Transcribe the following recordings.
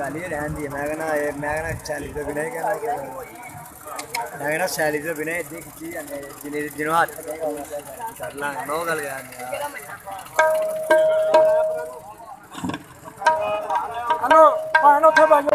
गाली रहन दी मैं कहना शैली तो बिना ही कहना मैं कहना शैली तो बिना इतनी खिच्ची जाने जिन्हों हाथ कर लांगे मैं गल कर हेलो पानो थे बाजू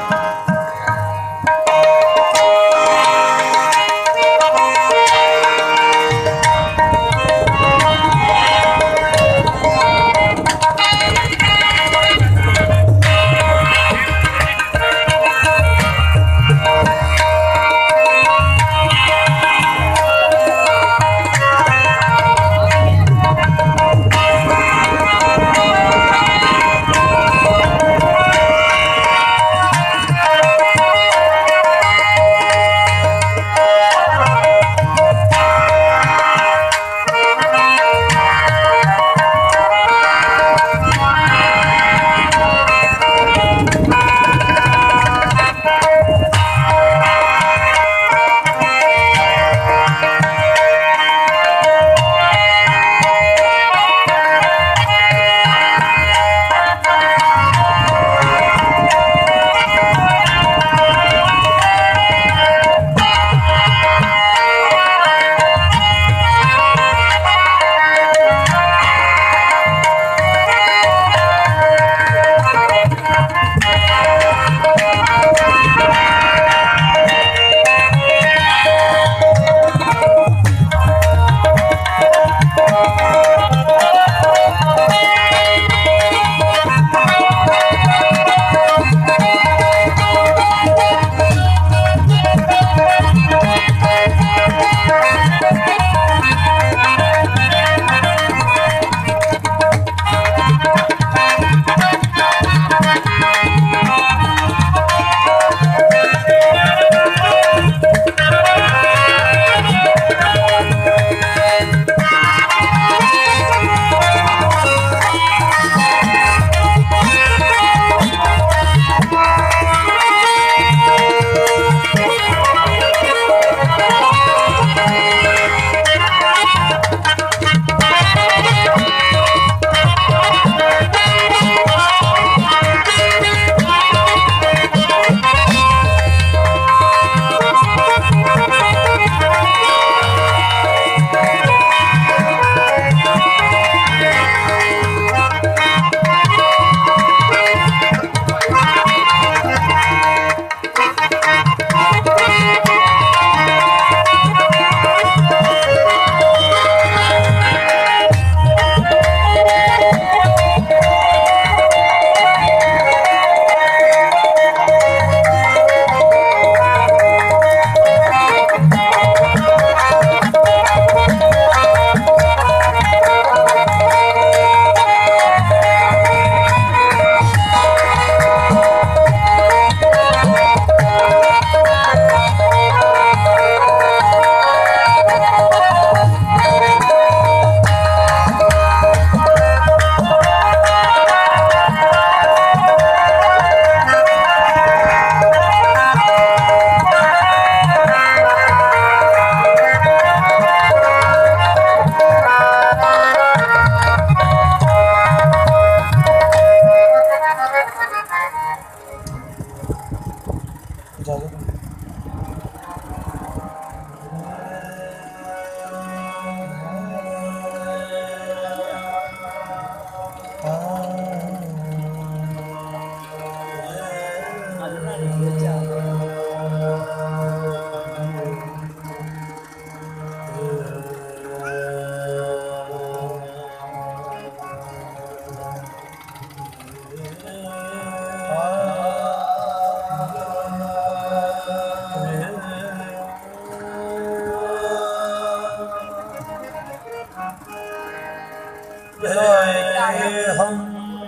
हम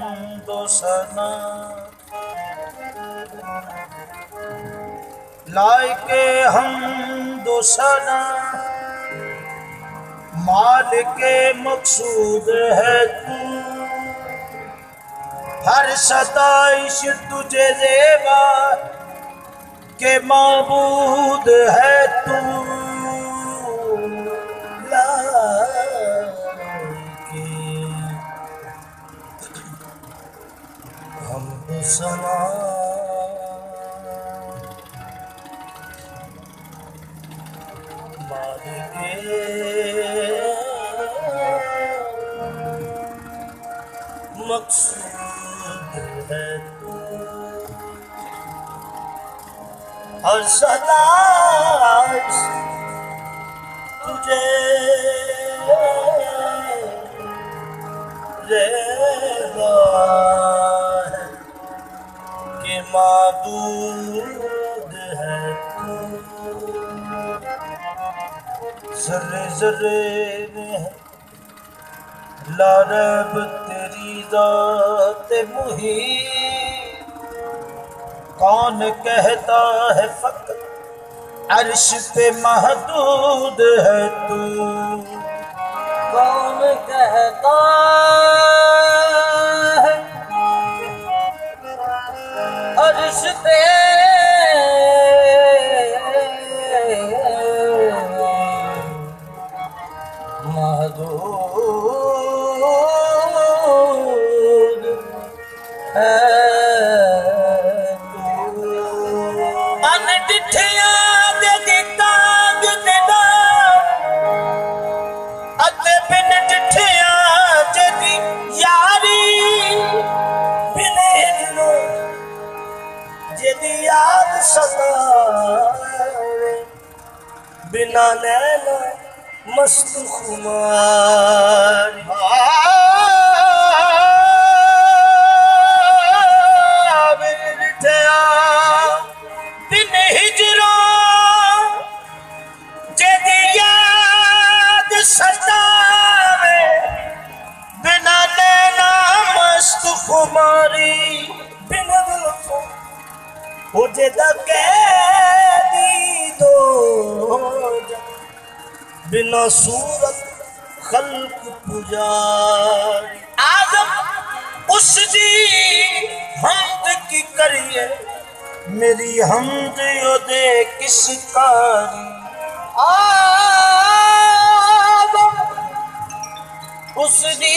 दो सना लायके हम दो सना माल के मकसूद है तू हर सताइश तुझे देवा के माबूद है तू हम सना मकसूद है और सदा तुझे रहना है कि माबूद है जर्रे जर्रे में है लारब तेरी ज़ात मुहीब कौन कहता है फक़्त अर्श पे महदूद है तू कौन कहता है अर्श पे महदूद है याद सतावे बिना नैना मस्त खुमारी बिन हिजरो जदी याद सतावे बिना नैना मस्त खुमारी बिना हो जेदा कैदी दो बिना सूरत खल्क पुजारी आदम उस दी हमद की करिए मेरी हमद दे किस कारी आदम उस दी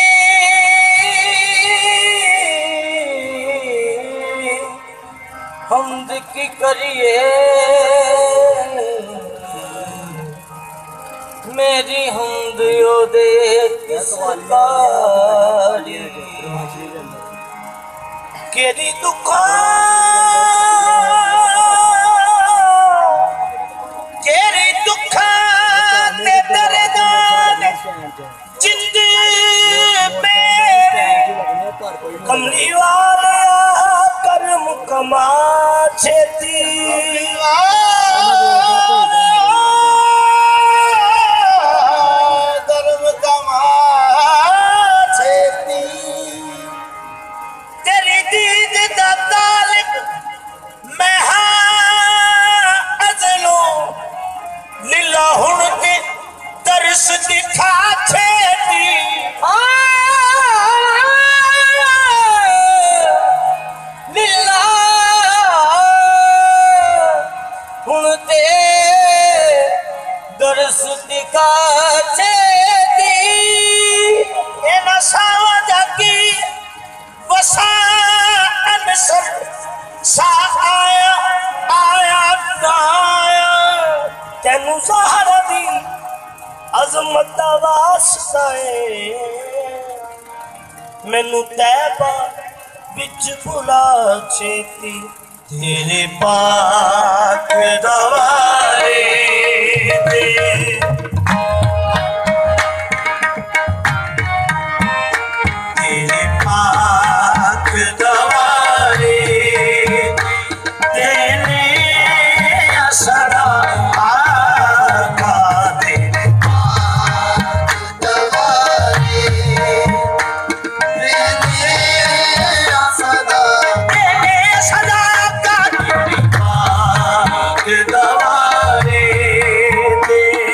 हमद की करिए मेरी हमद दे किसकारी केरी दुखा ते दर्दान जिंद मेरे कमली वाले करम कमा छेती करम कमा छेती तेरी दीद दा तालिब मैं हाँ अज़लो लीला हुण ते तरस दिखा छेती लीला हुण ते दरस दिखा छेती ए नसावा जाकी वसा अनसर सा आया आया आया तेनू सहारा दी अजमत दा वास्ता है मैनू तैबा बिच भुला छेती तेरे पाक दवारे दे तेरे पाक दवारे तेरे असरा आका तेरे पाक दवारे तेरे असरा तेरे सदा का तेरे पाक दवारे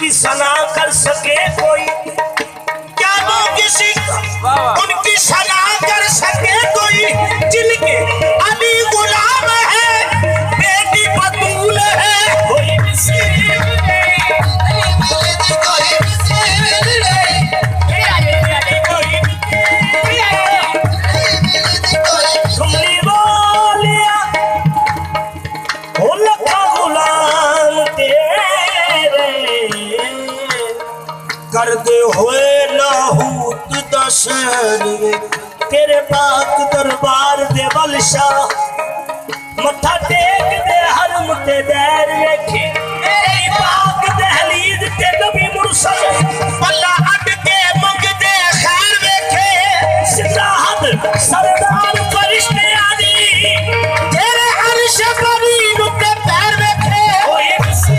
उनकी सना कर सके कोई, क्या वो किसी उनकी सना कर सके कोई, जिनके अली गुलाम है बेटी बतूल है, कोई तुमने बोलिया हो लखा गुलाम तेरे, कर दे हुए लाहूत दशहर तेरे पाक दरबार दे बलशा, मत्था टेक दे हर मुते दैर वेखे, तेरी पाक दहलीज ते नबी मुरसल, अल्लाह अड के मंगदे खैर वेखे, सिद्धा हद सरदार फरिश्ते आदी तेरे अर्श करीम ते पैर वेखे, ओए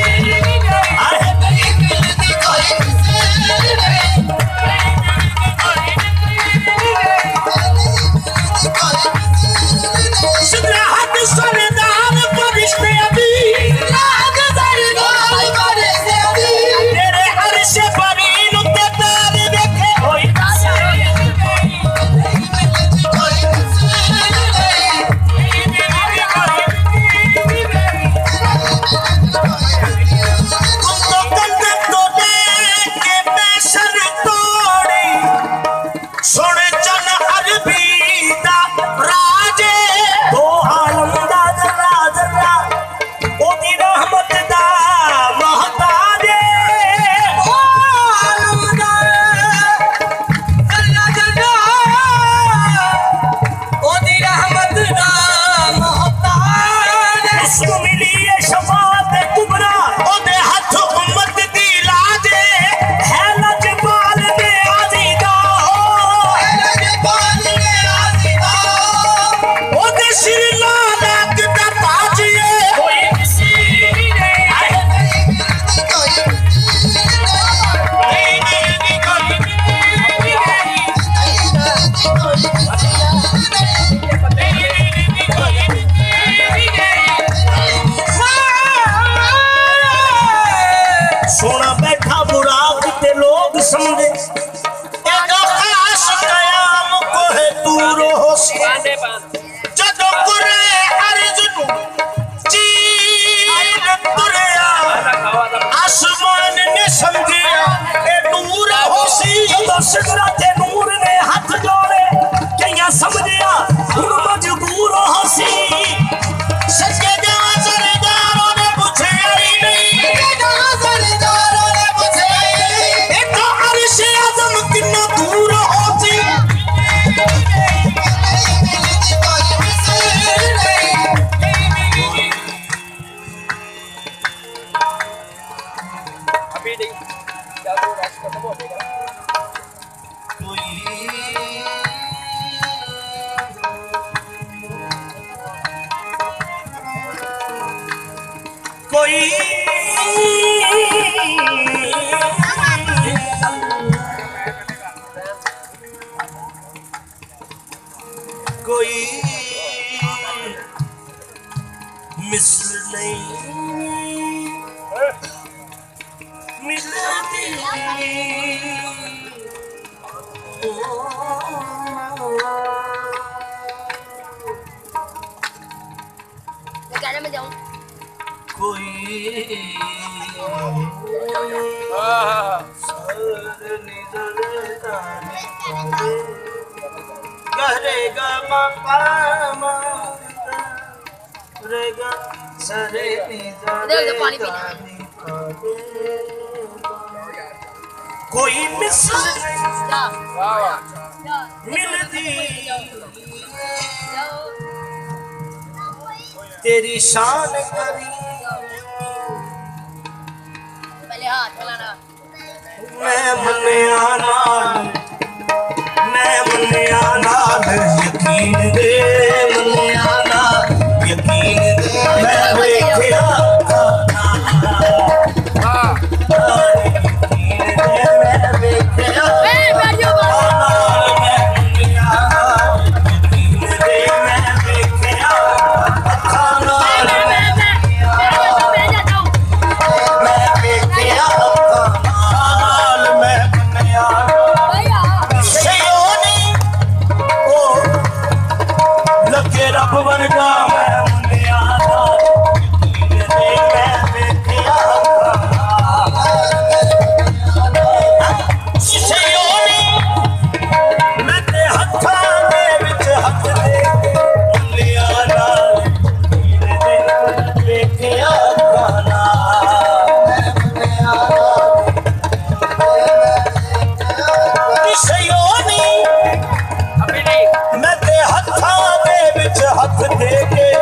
सोना बैठा बुराक ते लोग समझे, खास कयाम को है दूर हो जदों कुरे अर्जुन चीन तुरया, आसमान ने समझिया ए नूर हो सी, जदों सिदरा ते नूर ने हाथ जोड़े कइया समझिया हुण मजबूर हो सी, सच्चे जवां सरदारों ने पूछे आई नहीं, कितना दूर होती अभी नहीं क्या वो रास्ता खत्म हो गया, कोई कोई मिस्र नहीं मिलती, गाने में जाऊं कोई करेगा मकाम रेगा सरे पानी पीना कोई मिस्र मिलती तेरी शान करी, पहले हाथ चलाना, मैं मन्या नाल यकीन दे, मन्या नाल यकीन दे, मैं वेखिया रब वर्गा मैं मुंडिया दा हीरे दे मैं वेखिया किसे योनी मैं ते हत्थां दे विच हत्थ दे मुंडिया दा हीरे दे वेखिया खाना किसे योनी मैं ते हत्थां दे विच हत्थ दे के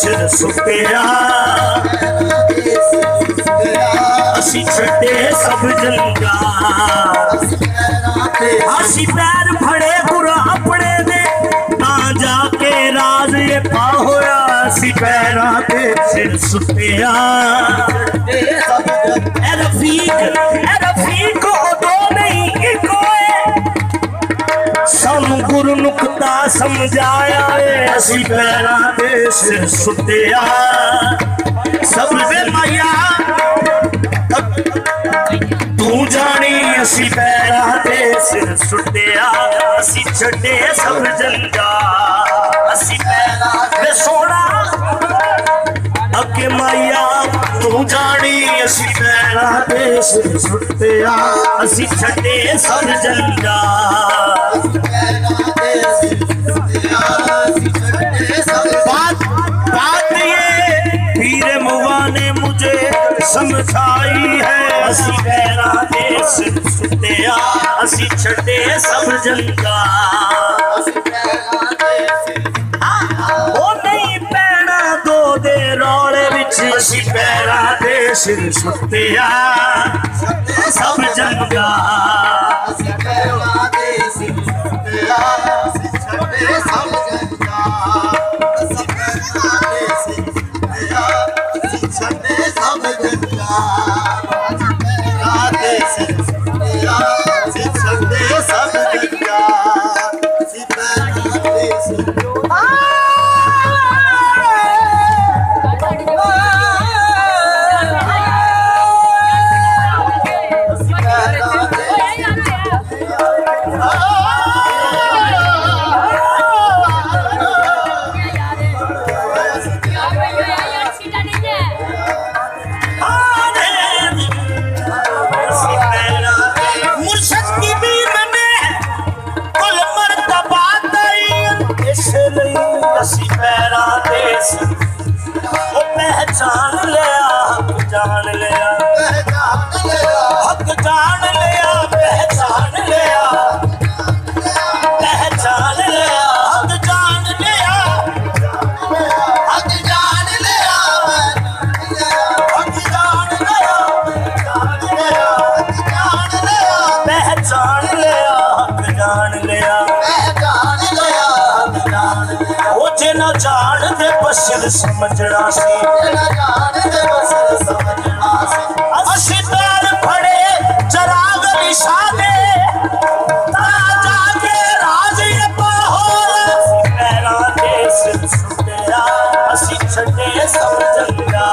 सिर सुटिया असी छड़े सब जंगा असी पैर फड़े गुरु अपने दे ता जाके राज ये पा होया असी पैरां ते सिर सुटिया ए रफीक दो नहीं एक सानू गुरु नुकता समझाया असी पैरां ते सिर सुटिया सब दे माया तू जानी असी पैरां ते सिर सुटिया असी छड़े सब जंगा असी पैरां ते सोना अगे माया तू जानी असी पैरां ते सिर सुटिया असी छड़े सब जंगा बात ये पीर मुआ ने मुझे समझाई है असी पैरां ते सिर सुटिया असी छड़े सब जंगा ओ नहीं पैना दो दे रौले विच असी पैरां ते सिर सुटिया सब जंगा पहचान लिया जान लिया हक जान लिया पहचान लिया पहचान लिया हक जान लिया हक जान लिया हक जान लिया पहचान लिया हक जान लिया वो जे ना जान दे बशर समझना सी असी पैर फड़े चराग निशा दे जाके राज ये पाहोर पैरां ते सिर सुटिया असी छड़े सब जंगा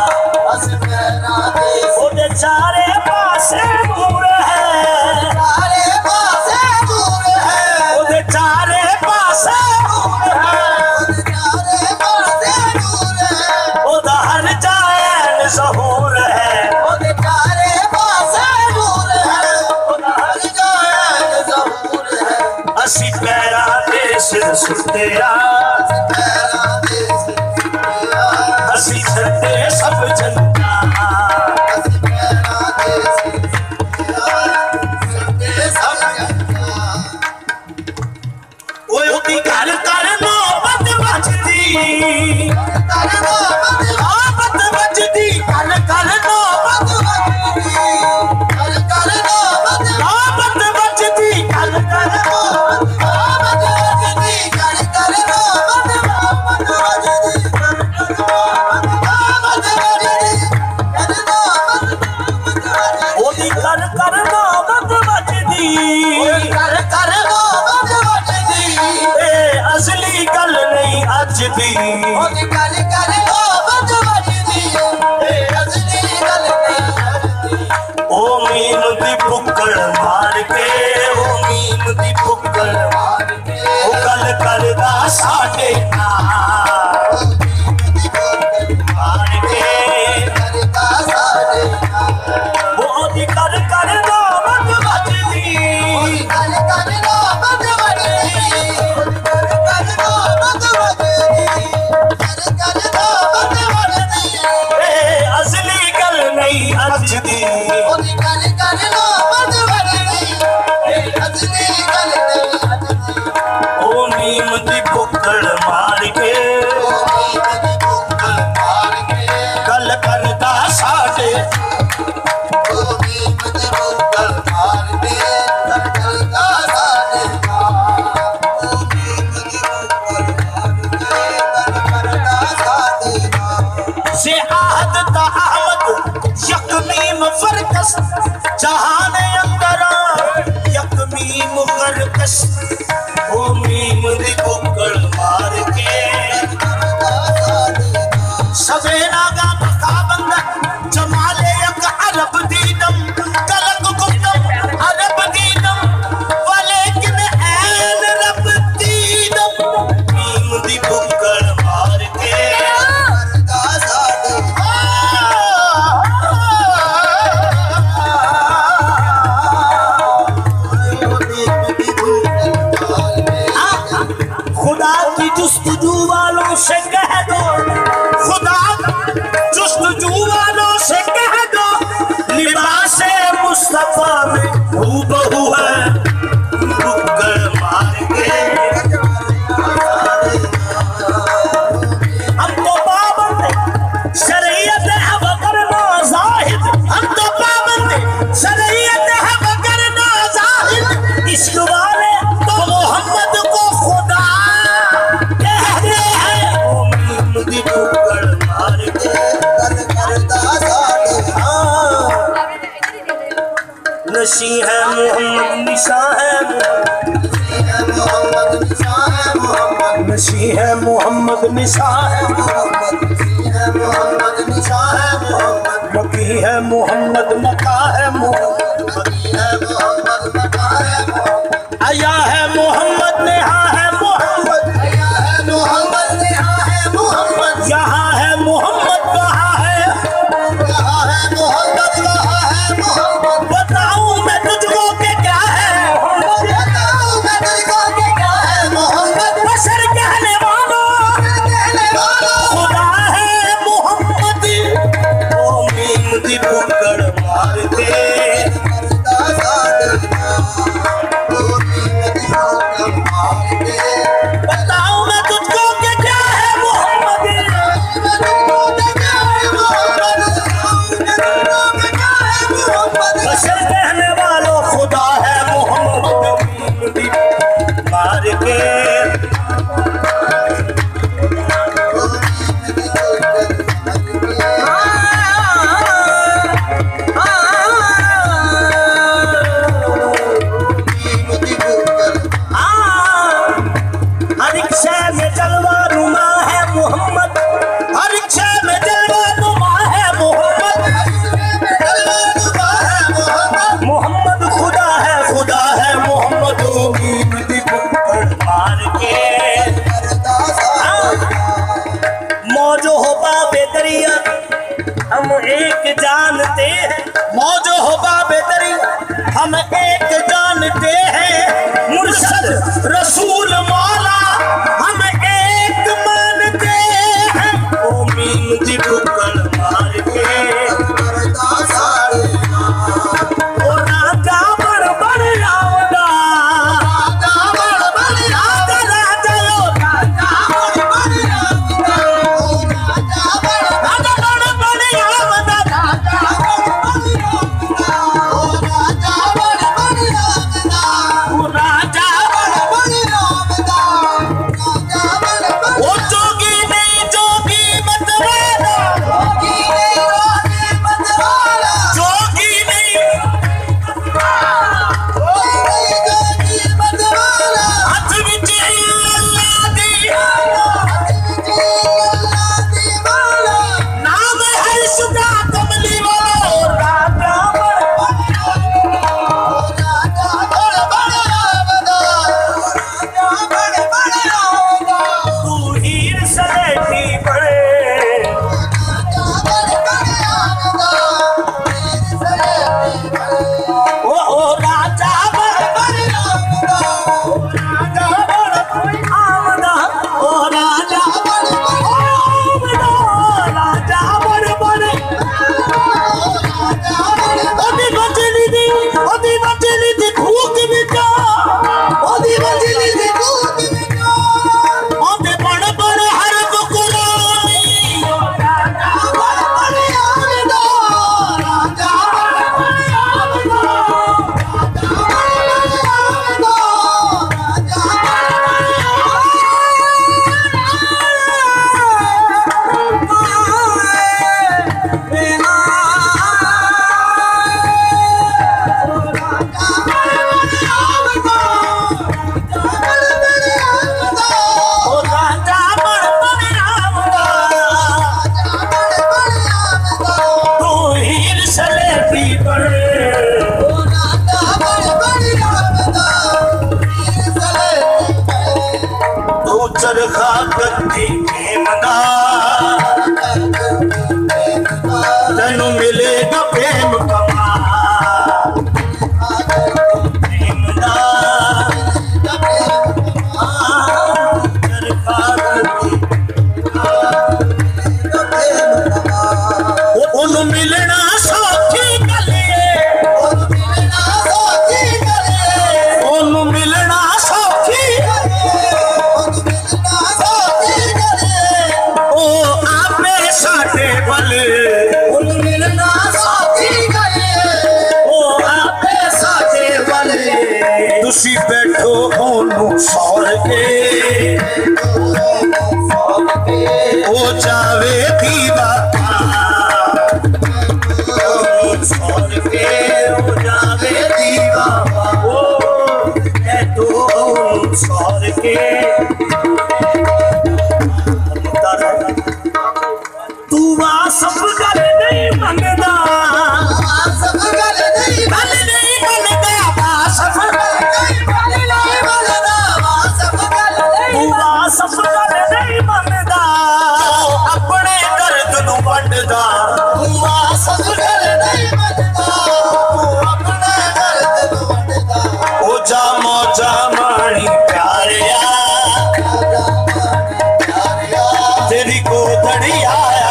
ओदे चारे पासे दूर है ओदे चारे पासे ज़हूर है ओदे चारे पासे नूर है ओदा हर जान ज़हूर है असी पैरां ते सिर सुटिया असी छड़े सब जंगा ओए ओदी घर कर नौबत बजदी कल कल नौबत बजदी कल कल ओदी कर कर नौबत बजदी असली गल नहीं अज दी ओ मीम दी पुक्कड़ मार के ओ मीम दी पुक्कड़ मार के ओ गल करदा साडे नाल मार के करदा साडे नाल ओ दी कर कर नौबत बजदी गल कर नौबत बजदी कर कर नौबत बजदी कर कर नौबत बजदी ए असली गल नहीं अज दी ओ नीम दी पुक्कड़ मार के कस जहाने अंदरा यक मीम करकश ओ मीम दी बुक्कड़ मार के सवेरा गा बका बंदा जमाले यक अरब दीदम कलक गुप्तम अरब दीदम वलेकिन ऐन रब दीदम मीम दी बुक्कड़ मार के खुदा की जुस्तजू वालों से कह दो, खुदा जुस्तजू वालों से कह दो, लिबासे मुस्तफा में हूबहू है बुक्कड़ मार के। हम तो पाबंद शरीयत है वगरना जाहिद, हम तो पाबंद शरीयत है वगरना जाहिद, इश्क वाले तो मोहम्मद को खुदा कहते हैं ओ मीम दी बुक्कड़ मार के। नशी है मोहम्मद निशा है नशी है मोहम्मद निशा है मकी है मोहम्मद मका है आया है मोहम्मद नेहा है मोहम्मद यहाँ है मोहम्मद कहाँ है बताऊं मैं तुझको के क्या है बशर कहने वालों खुदा है मोहम्मद ओ मीम दी बुक्कड़ मार के। बताऊं मैं तुझको के क्या है मोहम्मद बशर कहने वालों खुदा है मोहम्मद मीम दी मार के। हर एक शय में जलवा नुमा है मोहम्मद, हर एक शय में जलवा नुमा है मोहम्मद, मोहम्मद खुदा है मोहम्मद मीम दी बुक्कड़ मार के। मौजो हो बाबे दरिया हम एक जानते हैं, मौजो हो बाबे दरिया हम एक जानते हैं, मुर्शद रसूल मौला हम एक मानते हैं ओ मीम दी बुक्कड़ मार के। ओ राजा बड़ बड़ आवदा राजा यो राजा बड़ बड़ आवदा चरखा कत्ती प्रेमदा तेनू मिलेगा प्रेम कमा प्रेमदा चरखा ओनू मिलना सौखी गले ओनू मिलना सौखी ओ आपे साडे वल ओनू मिलना सौखी गले ओ आपे साडे वल तुसी बैठो ओनू सौर के ओ जावे दीवा सौर के ओ जावे दीवा ओ तो सौर के तू आ सब गल नहीं मंगदा सब गल नहीं मंगदा सब गल नहीं मंगदा तू आ सब गल नहीं मंगदा अपने दर्द नू वंडदा तू आ सब गल नहीं मंगदा अपने दर्द नू वंडदा ओ जा मौजा माणी प्यारिया तेरी गोदड़ी आया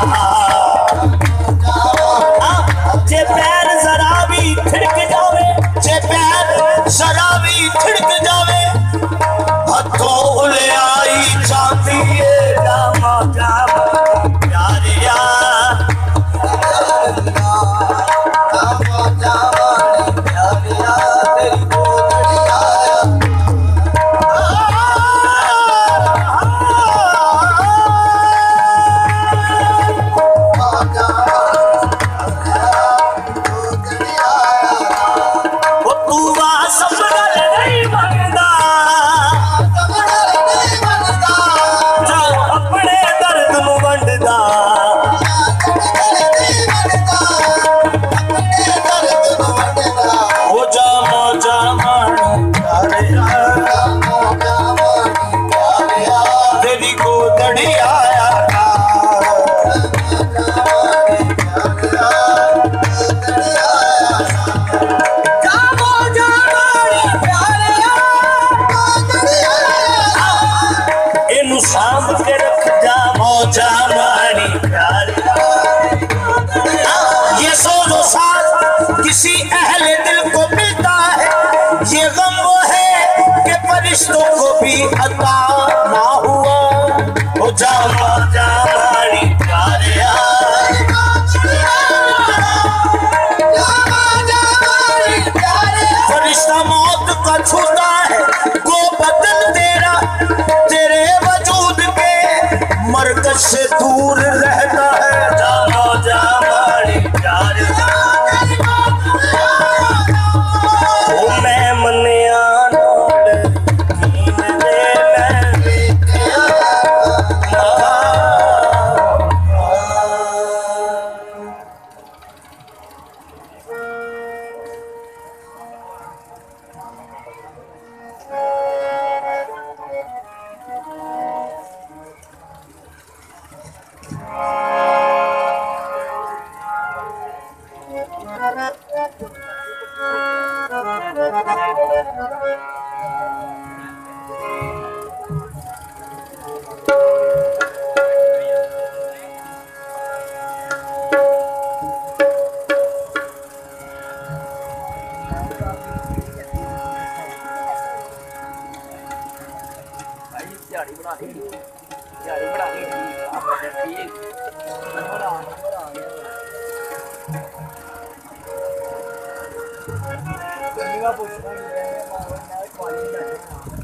जे पैर जरा भी थिड़क जावे जे पैर जरा भी थिड़क जावे हथों उले आई जाती है जामा जामा प्यारिया तेरी गोदड़ी आया तेरी गोदड़ी आया इनू सांभ के रख जा मौजा मानी ये सोजो साथ किसी अहले दिल को मिलता है ये गम वो है कि फरिश्तों को भी अता ना हुआ ओ जा मौजा मानी प्यारिया फरिश्ता मौत का छूता है वो बदन तेरा तेरे वजूद के मरकज से दूर रहता है जा मौजा मानी प्यारिया ओ मैं मनिया पूछना